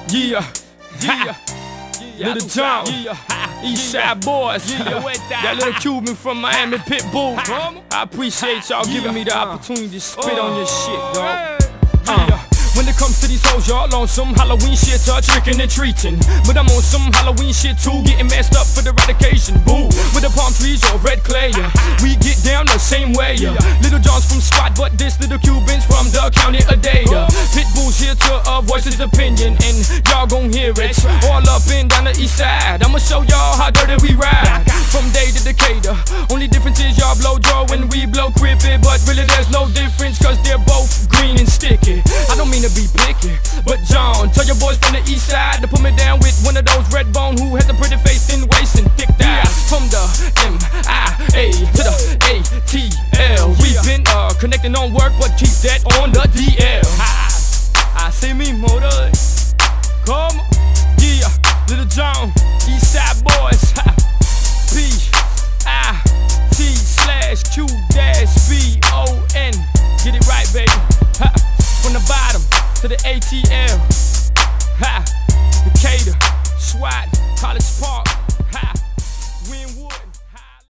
Yeah, yeah, Little John, East Side Boys, that little Cuban from Miami, Pitbull. I appreciate y'all giving me the opportunity to spit on your shit, dog. When it comes to these hoes, y'all on some Halloween shit, tricking and treating. But I'm on some Halloween shit too, getting messed up for the right occasion. Boo, with the palm trees or red clay, we get down the same way. Little John's from Spot, but this little Cubans from the county of Dade. Pitbull's here to voice his opinion, and y'all gon' hear it all up and down the east side. I'ma show y'all how dirty we ride, from Dade to Decatur. Only difference is y'all blow draw when we blow crippy, but really there's no difference, cause they're both